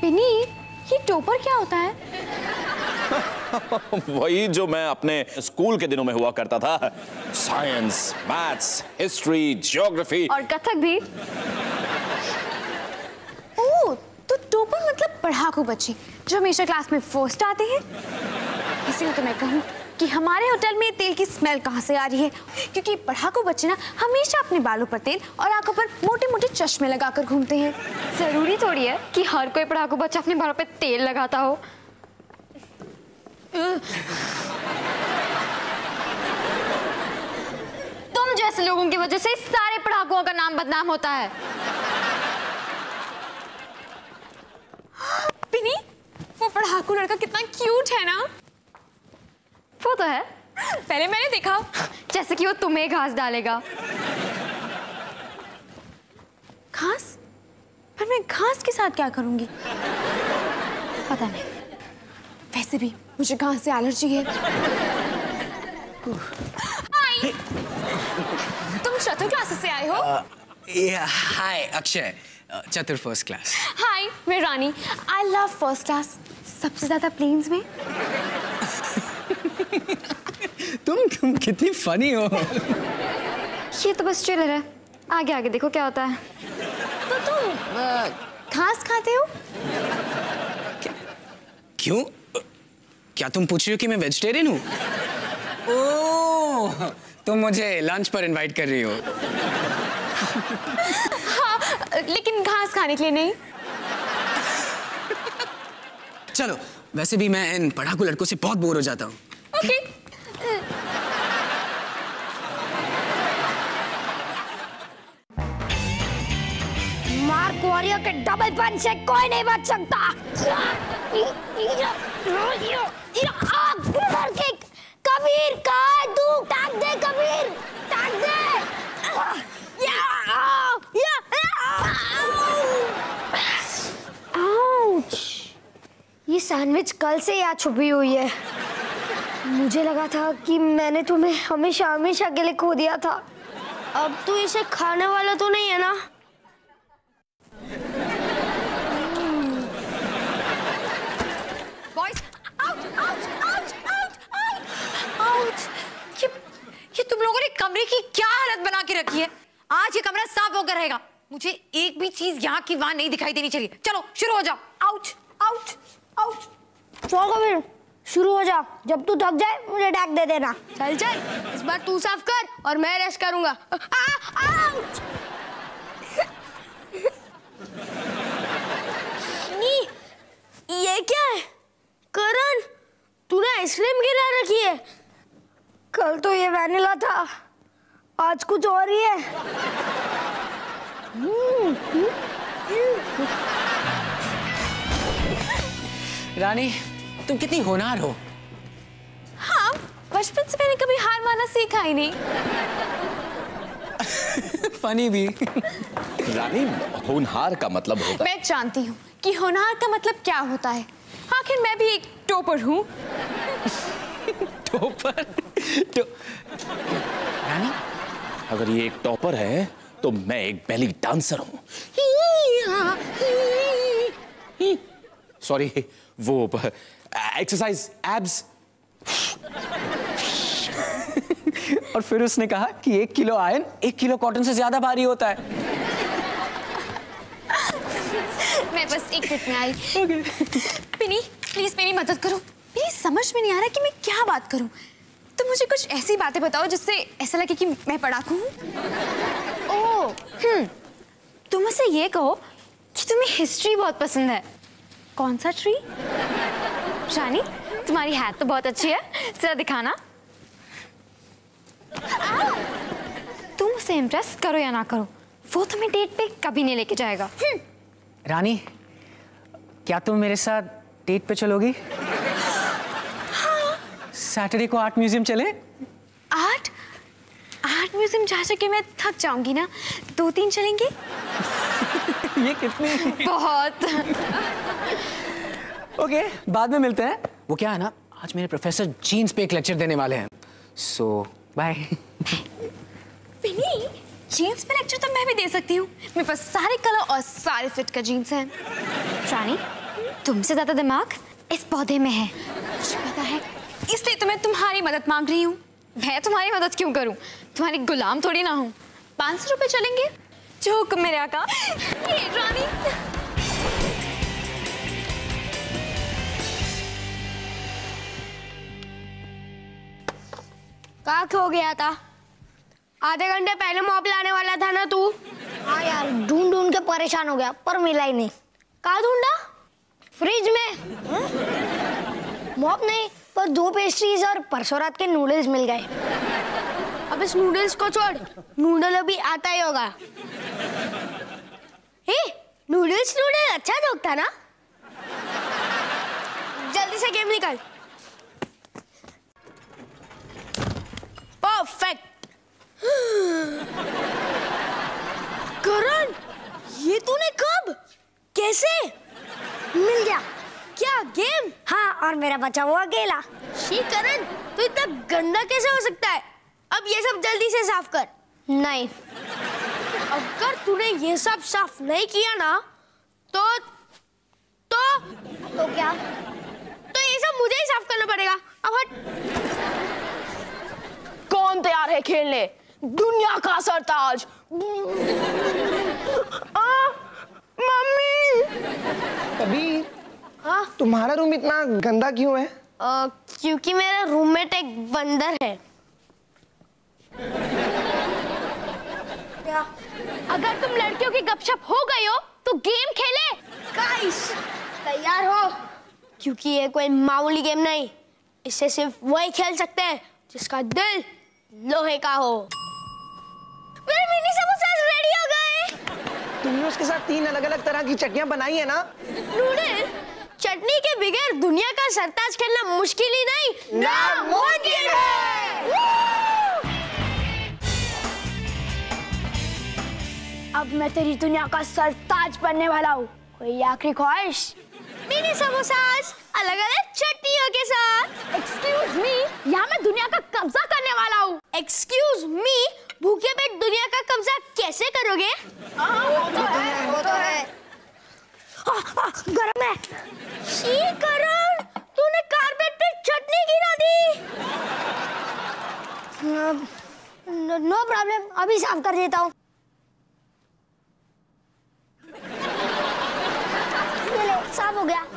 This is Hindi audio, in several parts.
पिनी, ये टॉपर क्या होता है? वही जो मैं अपने स्कूल के दिनों में हुआ करता था। साइंस, मैथ्स, हिस्ट्री, ज्योग्राफी और कथक भी। ओह, तो टॉपर मतलब पढ़ाकू बच्चे जो हमेशा क्लास में फर्स्ट आते हैं। इसीलिए तो मैं कहूँ कि हमारे होटल में तेल की स्मेल कहाँ से आ रही है, क्योंकि पढ़ाकू बच्चे ना हमेशा अपने बालों पर तेल और आंखों पर मोटे-मोटे चश्मे लगाकर घूमते हैं। जरूरी थोड़ी है कि हर कोई पढ़ाकू बच्चा अपने बालों पर तेल लगाता हो। तुम जैसे लोगों की वजह से सारे पढ़ाकुओं का नाम बदनाम होता है। पिनी, वो पढ़ाकू लड़का कितना क्यूट है ना? वो तो है, पहले मैंने देखा। जैसे कि वो तुम्हें घास डालेगा। घास? पर मैं घास के साथ क्या करूंगी? पता नहीं। वैसे भी मुझे घास से एलर्जी है। हाय, तुम चतुर क्लासेस से आए हो? हाय अक्षय, चतुर फर्स्ट क्लास। हाय, मैं Rani. I love first class, सबसे ज्यादा प्लेन्स में। तुम कितनी फनी हो। ये तो बस ट्रेलर है, आगे आगे देखो क्या होता है। तो तुम घास खाते हो? क्यों? क्या तुम पूछ रही हो कि मैं वेजिटेरियन हूँ? ओह, तुम मुझे लंच पर इनवाइट कर रही हो? हाँ, लेकिन घास खाने के लिए नहीं। चलो, वैसे भी मैं इन पढ़ाकू लड़कों से बहुत बोर हो जाता हूँ। ओके। मार्क वॉरियर के डबल पंच से कोई नहीं बच सकता। कबीर कहाँ है तू? टाक दे कबीर, टाक दे। ये सैंडविच कल से यहाँ छुपी हुई है। मुझे लगा था कि मैंने तुम्हें हमेशा हमेशा के लिए खो दिया था। अब तू इसे खाने वाला तो नहीं है ना? Boys, out, out, out, out, out, out. ये तुम लोगों ने कमरे की क्या हालत बना के रखी है? आज ये कमरा साफ होकर रहेगा। मुझे एक भी चीज यहाँ की वहां नहीं दिखाई देनी चाहिए। चलो शुरू हो जाओ। Out, out, out. चलो कबीर, शुरू हो जा। जब तू थक जाए मुझे टैग दे देना। चल चल, इस बार तू साफ कर और मैं रेस्ट करूंगा। आउट! ये क्या है? करण, तूने आइसक्रीम गिरा रखी है। कल तो ये वैनिला था, आज कुछ और ही है। रानी, तुम कितनी होनहार हो। हाँ, बचपन से मैंने कभी हार मानना सीखा ही नहीं। फनी भी। रानी, होनहार का मतलब होता है। मैं जानती हूँ कि होनहार का मतलब क्या होता है। आखिर मैं भी एक टॉपर हूँ। टॉपर? रानी, अगर ये एक टॉपर है तो मैं एक बेली डांसर हूँ। सॉरी, वो एक्सरसाइज, एब्स। और फिर उसने कहा कि 1 किलो आयरन 1 किलो कॉटन से ज्यादा भारी होता है। मैं बस एक मिनट में आई। पिनी, प्लीज मेरी मदद करो। मेरी समझ में नहीं आ रहा कि मैं क्या बात करूं। तो मुझे कुछ ऐसी बातें बताओ जिससे ऐसा लगे कि मैं पढ़ाकू हूं। ओह, तुम मुझसे ये कहो कि तुम्हें हिस्ट्री बहुत पसंद है। कौन सा ट्री? रानी, तुम्हारी हैट तो बहुत अच्छी है, जरा दिखाना। तुम उसे इम्प्रेस करो या ना करो, वो तुम्हें डेट पे कभी नहीं लेके जाएगा। रानी, क्या तुम मेरे साथ डेट पे चलोगी? हाँ। सैटरडे को आर्ट म्यूजियम चले? आर्ट म्यूजियम जा सके मैं थक जाऊंगी ना। 2-3 चलेंगे? ये कितनी? बहुत। ओके, बाद में मिलते हैं। वो क्या है ना, आज मेरे प्रोफेसर जीन्स पे एक लेक्चर देने वाले हैं। So bye. पिनी, जीन्स पे लेक्चर तो मैं भी दे सकती हूँ। मेरे पास सारे कलर और सारे फिट का जीन्स हैं। रानी, तुमसे ज्यादा दिमाग इस पौधे में है, मुझे पता है, इसलिए तो मैं तुम्हारी मदद मांग रही हूँ। मैं तुम्हारी मदद क्यों करूँ? तुम्हारी गुलाम थोड़ी ना हूँ। 500 रुपए चलेंगे? जो हुक्म मेरे आका। ये रानी। कहाँ खो गया था? आधे घंटे पहले मॉप लाने वाला था ना तू? हाँ यार, ढूंढ ढूंढ के परेशान हो गया पर मिला ही नहीं। कहाँ ढूंढा? फ्रिज में। मॉप नहीं, पर 2 पेस्ट्रीज और परसों रात के नूडल्स मिल गए। अब इस नूडल्स को छोड़, नूडल अभी आता ही होगा। हे, नूडल्स अच्छा जोक था ना? जल्दी से गेम निकाल। परफेक्ट। करण, ये तूने कब, कैसे मिल गया? क्या गेम? हाँ, और मेरा बचा हुआ अकेला। शी करण, तू इतना गंदा कैसे हो सकता है? अब ये सब जल्दी से साफ कर। नहीं। अगर तूने ये सब साफ नहीं किया ना तो क्या? तो ये सब मुझे ही साफ करना पड़ेगा। अब हट। कौन तैयार है खेलने? दुनिया का सरताज। मम्मी। कबीर, हाँ? तुम्हारा रूम इतना गंदा क्यों है? क्योंकि मेरा रूममेट एक बंदर है। क्या? अगर तुम लड़कियों की गपशप हो गई हो तो गेम खेले। गाइस, तैयार हो? क्योंकि ये कोई मामूली गेम नहीं, इससे सिर्फ वही खेल सकते हैं जिसका दिल लोहे का हो। मेरे मिनी समोसा रेडी हो गए। तुमने उसके साथ 3 अलग-अलग तरह की चटनियां बनाई है ना? नूडल, चटनी के बगैर दुनिया का सरताज खेलना मुश्किल ही नहीं, नामुमकिन है। अब मैं तेरी दुनिया का सरताज बनने वाला हूँ। कोई आखिरी ख्वाहिश? मिनी समोसास अलग अलग चटनियों के साथ। एक्सक्यूज मी, यहाँ मैं दुनिया का कब्जा करने वाला हूँ। एक्सक्यूज मी, भूखे पेट दुनिया का कब्जा कैसे करोगे? वो तो है। गरम है। शी करण, तूने कारपेट पे चटनी गिरा दी। नो प्रॉब्लम, अभी साफ कर देता हूँ। साफ हो गया।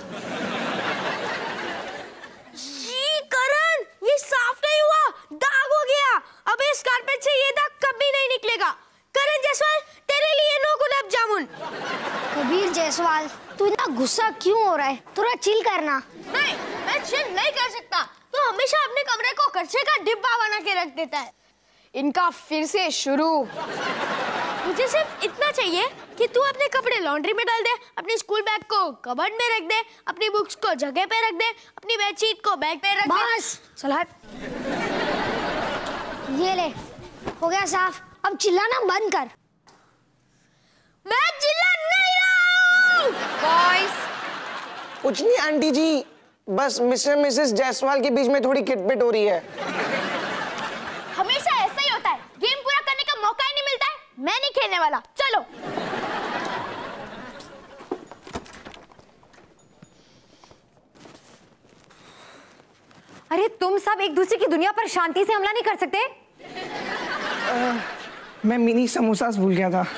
करण, ये साफ नहीं हुआ, दाग हो गया। अब इस कारपेट से ये दाग कभी नहीं निकलेगा। करण जायसवाल, तेरे लिए नो गुलाब जामुन। कबीर जायसवाल, तू इतना गुस्सा क्यों हो रहा है? थोड़ा चिल करना। नहीं, मैं चिल नहीं कर सकता। तू हमेशा अपने कमरे को कचरे का डिब्बा बना के रख देता है। इनका फिर से शुरू। मुझे सिर्फ इतना चाहिए कि तू अपने कपड़े लॉन्ड्री में डाल दे, अपनी स्कूल बैग को कबर्ड में रख दे, अपनी बुक्स को जगह पे रख दे, अपनी बेडशीट को बैग पे रख दे। बस, चल हट। ये ले, हो गया साफ। अब चिल्लाना बंद कर। मैं चिल्ला नहीं रहा हूँ। बॉयज, कुछ नहीं आंटी जी, बस मिस्टर मिसेस जायसवाल के बीच में थोड़ी खिटपिट हो रही है। हमेशा ऐसा ही होता है, गेम पूरा करने का मौका ही नहीं मिलता है। मैं नहीं खेलने वाला, चलो। अरे तुम सब एक दूसरे की दुनिया पर शांति से हमला नहीं कर सकते? मैं मिनी समोसास भूल गया था।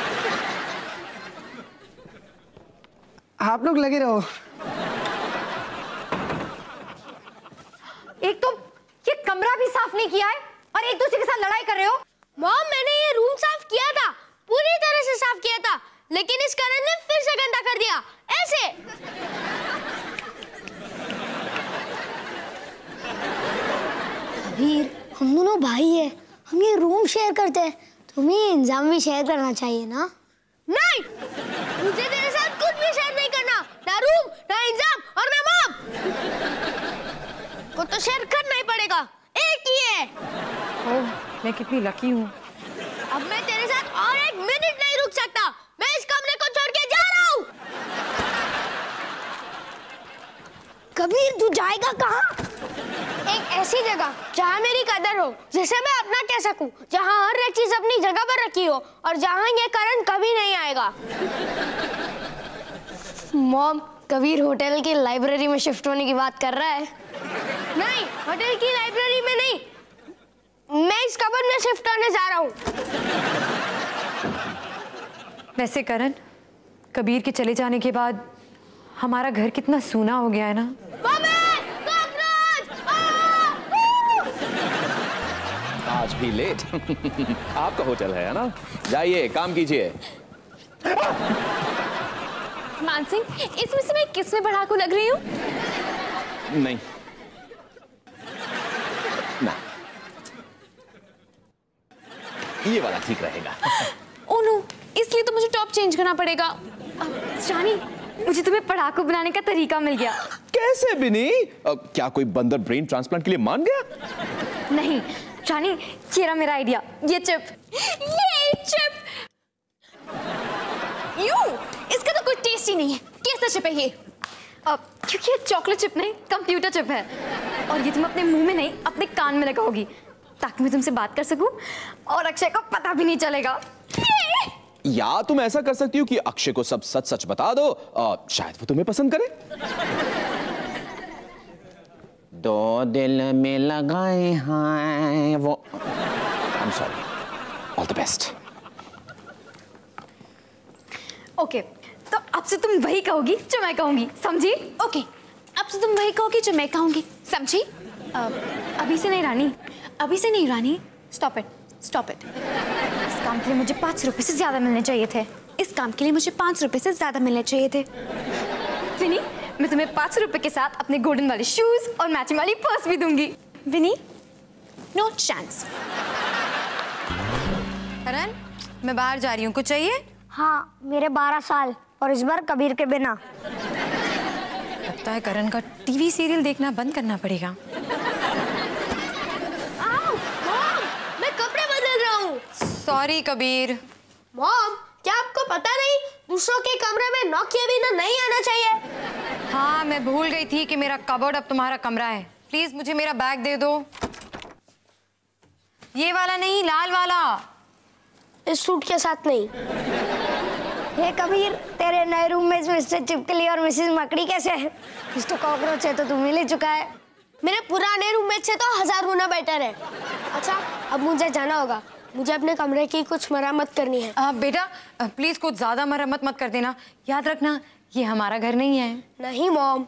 आप लोग लगे रहो। एक तो ये कमरा भी साफ नहीं किया है और एक दूसरे के साथ लड़ाई कर रहे हो। मॉम, मैंने ये रूम साफ किया था, पूरी तरह से साफ किया था, लेकिन इस करण ने फिर से गंदा कर दिया। ऐसे कबीर, हम दोनों भाई है, हम ये रूम शेयर करते हैं, तुम्हें इंजाम भी शेयर करना चाहिए ना? नहीं, मुझे तेरे साथ कुछ भी शेयर नहीं करना, ना रूम, ना इंजाम और ना मॉम। को तो शेयर करना ही पड़ेगा, एक ही है। ओह, मैं कितनी लकी हूँ। अब मैं तेरे साथ और 1 मिनट नहीं रुक सकता। मैं इस कमरे को छोड़ के जा रहा हूँ। कबीर, तू जाएगा कहाँ? एक ऐसी जगह जहाँ मेरी कदर हो, जिसे मैं अपना कह सकूं, जहाँ हर एक चीज अपनी जगह पर रखी हो और जहाँ ये करण कभी नहीं आएगा। मॉम, कबीर होटल की लाइब्रेरी में शिफ्ट होने की बात कर रहा है। नहीं, होटल की लाइब्रेरी में नहीं, मैं इस कबर्ड में शिफ्ट होने जा रहा हूँ। वैसे करण, कबीर के चले जाने के बाद हमारा घर कितना सूना हो गया है ना। आज भी लेट। आपका होटल है ना, जाइए काम कीजिए। मानसिंह, इसमें से मैं किस में पढ़ाकू लग रही हूँ? नहीं ना, ये वाला ठीक रहेगा। ओह नो, इसलिए तो मुझे टॉप चेंज करना पड़ेगा। रानी, मुझे तुम्हें पढ़ाकू बनाने का तरीका मिल गया। कैसे बिनी? क्या कोई बंदर ब्रेन ट्रांसप्लांट के लिए मान गया? नहीं रानी, ये रहा मेरा आइडिया। ये चिप, इसका तो कोई टेस्ट ही नहीं है। कैसा चिप है ये? क्योंकि ये चॉकलेट चिप नहीं, कंप्यूटर चिप है। और ये तुम अपने मुंह में नहीं, अपने कान में लगाओगी, ताकि मैं तुमसे बात कर सकूं और अक्षय को पता भी नहीं चलेगा। या तुम ऐसा कर सकती हो कि अक्षय को सब सच सच बता दो, शायद वो तुम्हें पसंद करे। दो दिल में लगाए हैं वो। I'm sorry. All the best. Okay, तो अब से तुम वही कहोगी जो मैं कहूंगी, समझी? ओके, अब से तुम वही कहोगी जो मैं कहूंगी, समझी? अभी से नहीं रानी। अभी से नहीं रानी, स्टॉप इट। इस काम के लिए मुझे 5 रुपए से ज्यादा मिलने चाहिए थे। इस काम के लिए मुझे 5 रुपए से ज्यादा मिलने चाहिए थे। विनी, मैं तुम्हें 5 रुपए के साथ अपने गोल्डन वाले शूज और मैचिंग वाली पर्स भी दूंगी। विनी, नो चांस। करण, मैं बाहर जा रही हूँ, कुछ चाहिए? हाँ, मेरे 12 साल और इस बार कबीर के बिना। लगता है करण का टीवी सीरियल देखना बंद करना पड़ेगा। मैं कपड़े बदल रहा हूँ। सॉरी कबीर। मॉम, क्या आपको पता नहीं दूसरों के कमरे में नॉक किए बिना नहीं आना चाहिए? हाँ, मैं भूल गई थी कि मेरा कबर्ड अब तुम्हारा कमरा है। प्लीज मुझे मेरा बैग दे दो। ये वाला नहीं, लाल वाला। इस सूट के साथ नहीं। हे कबीर, तेरे नए रूम में मिस्टर चिपकली और मिसेस मकड़ी कैसे है? मिस्टर कॉकरोच है तो तू मिल ही चुका है। मेरे पुराने रूममेट से तो 1000 गुना बेटर है। अच्छा, अब मुझे जाना होगा। मुझे अपने कमरे की कुछ मरम्मत करनी है। बेटा प्लीज कुछ ज्यादा मरम्मत मत कर देना। याद रखना, ये हमारा घर नहीं है। नहीं मॉम।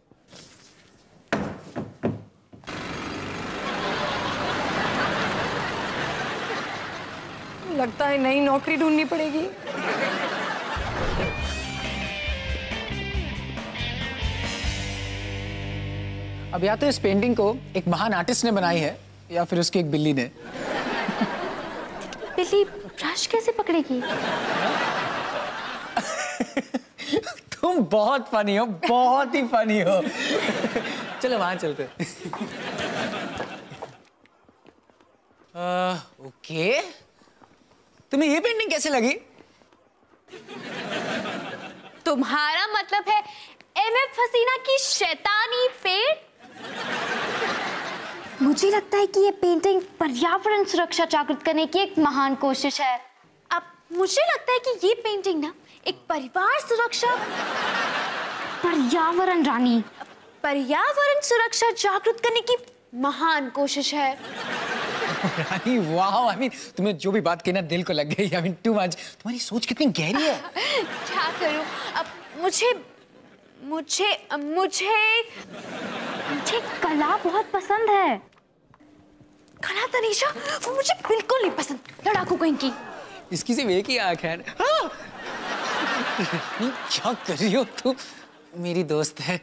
लगता है नई नौकरी ढूंढनी पड़ेगी। अब या तो इस पेंटिंग को एक महान आर्टिस्ट ने बनाई है या फिर उसकी एक बिल्ली ने। बिल्ली ब्रश कैसे पकड़ेगी? तुम बहुत फनी हो, बहुत ही फनी हो। चलो वहां चलते। ओके, तुम्हें ये पेंटिंग कैसे लगी? तुम्हारा मतलब है MF हसीना की शैतानी पेड़? मुझे लगता है कि ये पेंटिंग पर्यावरण सुरक्षा जागृत करने की एक महान कोशिश है। अब मुझे लगता है कि ये पेंटिंग ना एक परिवार सुरक्षा, पर्यावरण रानी, पर्यावरण सुरक्षा जागृत करने की महान कोशिश है। रानी वाह, आई मीन तुम्हें जो भी बात कहना दिल को लग गई। I mean too much. तुम्हारी सोच कितनी गहरी है। क्या करूं अब? मुझे मुझे मुझे मुझे कला बहुत पसंद है। कला तनीषा, वो मुझे बिल्कुल नहीं पसंद। लड़ाकू कहीं की। इसकी सिर्फ एक ही आंख है। हाँ। क्या कर रही हो तू? मेरी दोस्त है।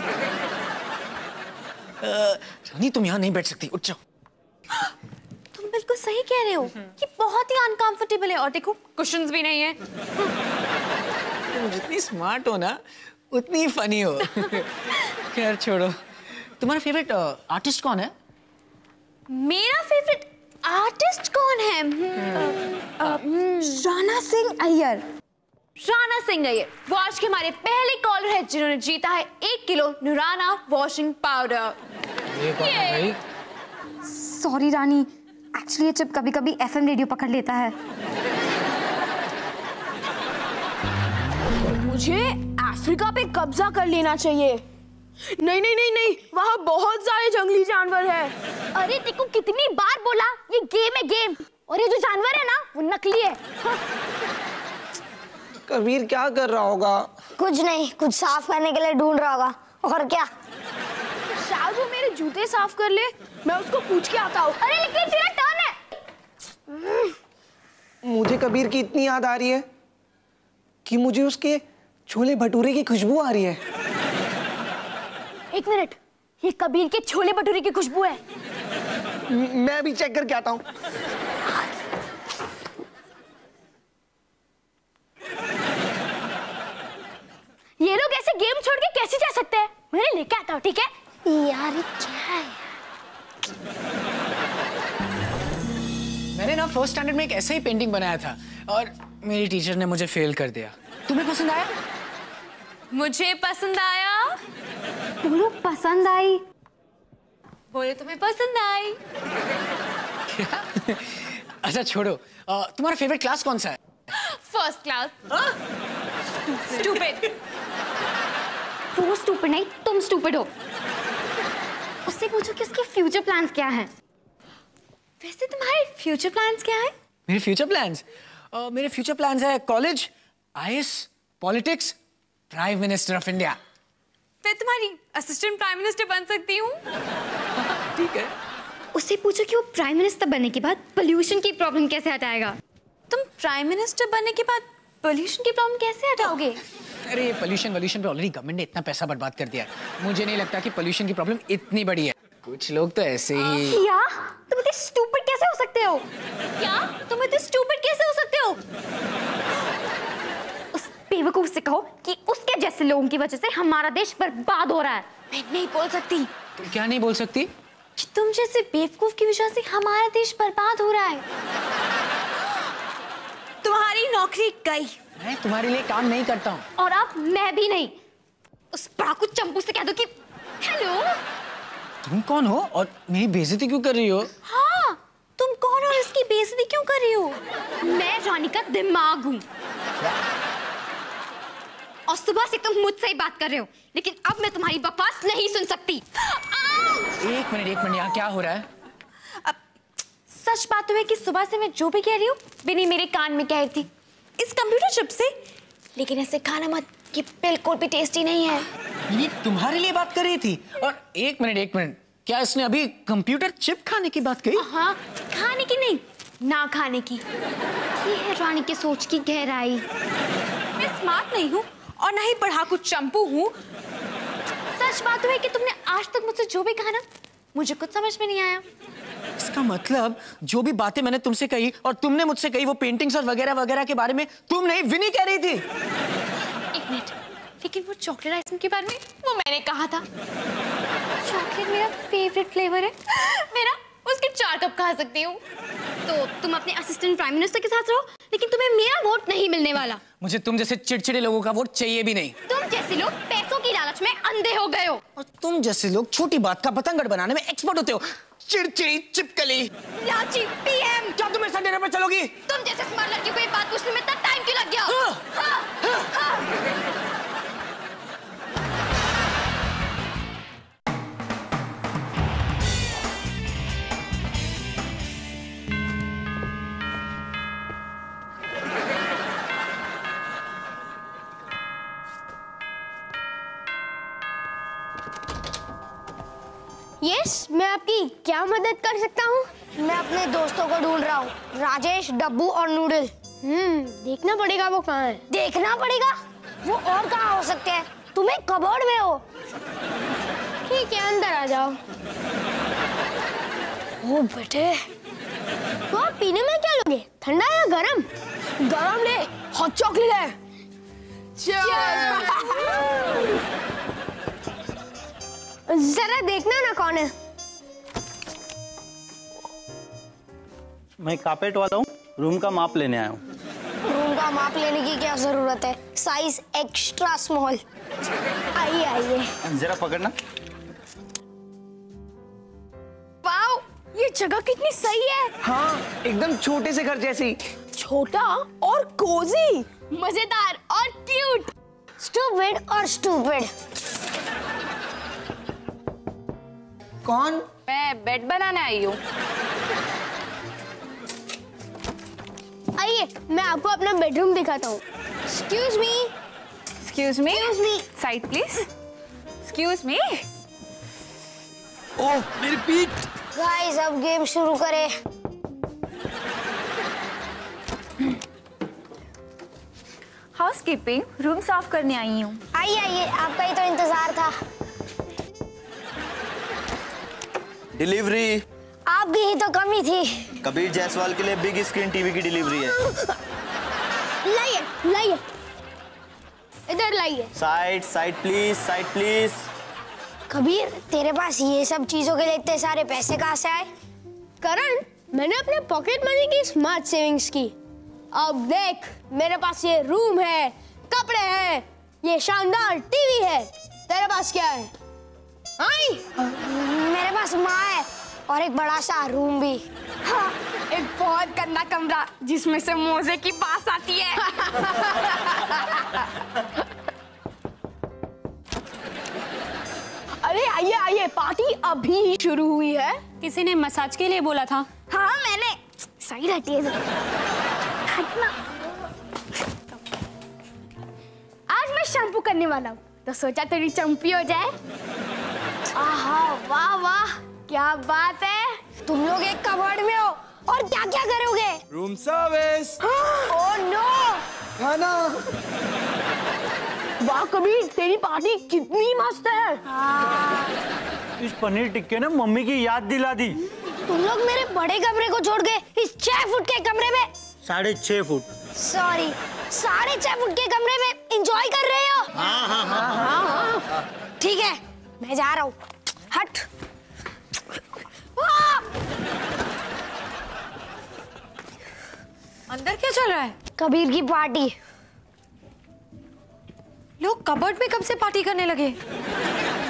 रानी तुम यहाँ नहीं बैठ सकती, उठ जाओ। तुम बिल्कुल सही कह रहे हो कि बहुत ही अनकंफर्टेबल है। और देखो कुशन्स भी नहीं है। तुम जितनी स्मार्ट हो ना उतनी ही फनी हो। खैर छोड़ो, तुम्हारा फेवरेट आर्टिस्ट कौन है? मेरा फेवरेट आर्टिस्ट कौन है? राणा सिंह अय्यर। राणा सिंह अय्यर वो आज के हमारे पहले कॉलर है जिन्होंने जीता है 1 किलो नुराना washing powder. Sorry Rani, actually ये चिप कभी-कभी FM रेडियो पकड़ लेता है। मुझे अफ्रीका पे कब्जा कर लेना चाहिए। नहीं नहीं नहीं नहीं, वहाँ बहुत सारे जंगली जानवर हैं। अरे देखो कितनी बार बोला, ये गेम है गेम, और ये जो जानवर है ना वो नकली है। कबीर क्या कर रहा होगा? कुछ नहीं, कुछ साफ करने के लिए ढूंढ रहा होगा, और क्या। शायद वो मेरे जूते साफ कर ले, मैं उसको पूछ के आता हूँ। अरे लेकिन तेरा टर्न है। मुझे कबीर की इतनी याद आ रही है कि मुझे उसके छोले भटूरे की खुशबू आ रही है। एक मिनट, ये कबीर के छोले भटूरे की खुशबू है। मैं भी चेक करके आता हूँ। ये लोग ऐसे गेम छोड़ के कैसे जा सकते हैं? मैं लेके आता हूँ, ठीक है? यार क्या है? मैंने ना फर्स्ट स्टैंडर्ड में एक ऐसा ही पेंटिंग बनाया था और मेरी टीचर ने मुझे फेल कर दिया। तुम्हें पसंद आया? मुझे पसंद आया। तुम्हें पसंद आई? बोले तुम्हें पसंद आई। अच्छा छोड़ो, तुम्हारा फेवरेट क्लास कौन सा है? First class. स्टूपिड। वो स्टूपिड नहीं, तुम स्टूपिड हो। उससे पूछो कि उसके फ्यूचर प्लान्स क्या हैं। वैसे तुम्हारे फ्यूचर प्लान्स क्या है? मेरे फ्यूचर प्लान्स? मेरे फ्यूचर प्लान्स है college, IAS, politics, prime minister of India. मैं तुम्हारी असिस्टेंट प्राइम मिनिस्टर बन सकती हूँ। ठीक है। उससे पूछो कि वो प्राइम मिनिस्टर बनने के बाद पोल्यूशन की प्रॉब्लम कैसे हटाएगा। तुम प्राइम मिनिस्टर बनने के बाद पोल्यूशन की प्रॉब्लम कैसे हटाओगे? अरे पोल्यूशन पे ऑलरेडी गवर्नमेंट ने इतना पैसा बर्बाद कर दिया है, मुझे नहीं लगता कि पोल्यूशन की प्रॉब्लम इतनी बड़ी है। कुछ लोग तो ऐसे ही। या तुम इतने स्टूपिड कैसे हो सकते हो? क्या तुम इतने स्टूपिड कैसे हो सकते हो? उस बेवकूफ से कहो कि उसके जैसे लोगों की वजह से हमारा देश बर्बाद हो रहा है। मैं नहीं बोल सकती। तुम क्या नहीं बोल सकती? कि तुम जैसे बेवकूफ की वजह से हमारा देश बर्बाद हो रहा है। तुम्हारी नौकरी गई। मैं तुम्हारे लिए काम नहीं करता हूँ। और अब मैं भी नहीं। उस पढ़ाकू चंपू से कह दो कि हेलो। तुम कौन हो और मेरी बेइज्जती क्यों कर रही हो? हाँ, तुम कौन हो और इसकी बेइज्जती क्यों कर रही हो? मैं रानी का दिमाग हूँ। और सुबह से तुम मुझसे ही बात कर रहे हो, लेकिन अब मैं तुम्हारी बकवास नहीं सुन सकती। एक मिनट यहाँ क्या हो रहा है? अब सच बात तो है कि सुबह से मैं जो भी कह रही हूँ बिनी मेरे कान में कह रही थी इस कंप्यूटर चिप से, लेकिन ऐसे खाना मत कि बिल्कुल भी टेस्टी नहीं है। ये तुम्हारे लिए बात कर रही थी। और एक मिनट, क्या इसने अभी कंप्यूटर चिप खाने की बात कही? हाँ, खाने की नहीं, ना खाने की। ये है रानी के सोच की गहराई। मैं स्मार्ट नहीं हूँ और ना ही पढ़ाकू चंपू हूँ। सच बात तो है कि तुमने आज तक मुझसे जो भी कहा ना, मुझे कुछ समझ में नहीं आया। इसका मतलब जो भी बातें मैंने तुमसे कही और तुमने मुझसे कही वो पेंटिंग्स और वगैरह वगैरह के बारे में तुम नहीं विनी कह रही थी। एक मिनट, लेकिन वो चॉकलेट आइसक्रीम के बारे में वो मैंने कहा था। चॉकलेट मेरा फेवरेट फ्लेवर है। मेरा उसके 4 कप खा सकती हूँ। तो तुम अपने असिस्टेंट प्राइम मिनिस्टर के साथ रहो, लेकिन तुम्हें मेरा वोट नहीं मिलने वाला। मुझे तुम जैसे चिड़चिड़े लोगों का वोट चाहिए भी नहीं। तुम जैसे लोग पैसों की लालच में अंधे हो गए हो। और तुम जैसे लोग छोटी बात का पतंगड़ बनाने में एक्सपर्ट होते हो। चिड़चिड़ी चिपकली लाची पीएम। क्या तुम मेरे साथ डिनर पर चलोगी? तुम जैसे स्मार्ट लड़की को ये बात पूछने में इतना टाइम क्यों लग गया? यस, मैं आपकी क्या मदद कर सकता हूँ? मैं अपने दोस्तों को ढूंढ रहा हूँ, राजेश, डब्बू और नूडल। देखना पड़ेगा वो कहाँ है। देखना पड़ेगा? वो और कहाँ हो सकते हैं? तुम्हें कबोर्ड में हो। ठीक है, अंदर आ जाओ। ओ बेटे, तो आप पीने में क्या लोगे, ठंडा या गरम? गरम ले, हॉट चॉकलेट है। जरा देखना ना कौन है। मैं कारपेट वाला हूँ, रूम का माप लेने आया हूँ। रूम का माप लेने की क्या जरूरत है? Size extra small. आइए आइए। जरा पकड़ना। वाओ, ये जगह कितनी सही है। हाँ, एकदम छोटे से घर जैसी। छोटा और कोजी। मजेदार और क्यूट। स्टूपिड और स्टूपिड। कौन? मैं बेड बनाने आई हूँ। आइए मैं आपको अपना बेडरूम दिखाता हूँ। Excuse me. Excuse me. Side please. Excuse me. Oh मेरी पीठ। गाइस अब गेम शुरू करें। हाउसकीपिंग, रूम साफ करने आई हूँ। आइए आइए, आपका ही तो इंतजार था। डिलीवरी। आपकी ही तो कमी थी। कबीर जायसवाल के लिए बिग स्क्रीन टीवी की डिलीवरी है। लाइए लाइए, इधर लाइए। Side side please, side please. Kabir तेरे पास ये सब चीजों के लिए इतने सारे पैसे कहाँ से आए? करण, मैंने अपने पॉकेट मनी की स्मार्ट सेविंग्स की। अब देख, मेरे पास ये रूम है, कपड़े हैं, ये शानदार टीवी है। तेरे पास क्या है? आई? मेरे पास माँ है और एक बड़ा सा रूम भी। हाँ, एक बहुत गंदा कमरा जिसमें से मोजे की बास आती है। अरे आइए आइए, पार्टी अभी ही शुरू हुई है। किसी ने मसाज के लिए बोला था। हाँ मैंने। सही हटिए हटना। आज मैं शैम्पू करने वाला हूँ, तो सोचा तेरी चंपी हो जाए। आहा, वाह वाह, क्या बात है। तुम लोग एक कबर्ड में हो और क्या क्या करोगे? Room service. Oh no. खाना। वाह कबीर, तेरी पार्टी कितनी मस्त है। इस पनीर टिक्के ने मम्मी की याद दिला दी। तुम लोग मेरे बड़े कमरे को छोड़ के इस 6 फुट के कमरे में 6.5 फुट। सॉरी 6.5 फुट के कमरे में एंजॉय कर रहे हो? हाँ। ठीक है, मैं जा रहा हूँ। हट। अंदर क्या चल रहा है? कबीर की पार्टी। लोग कबर्ड में कब से पार्टी करने लगे?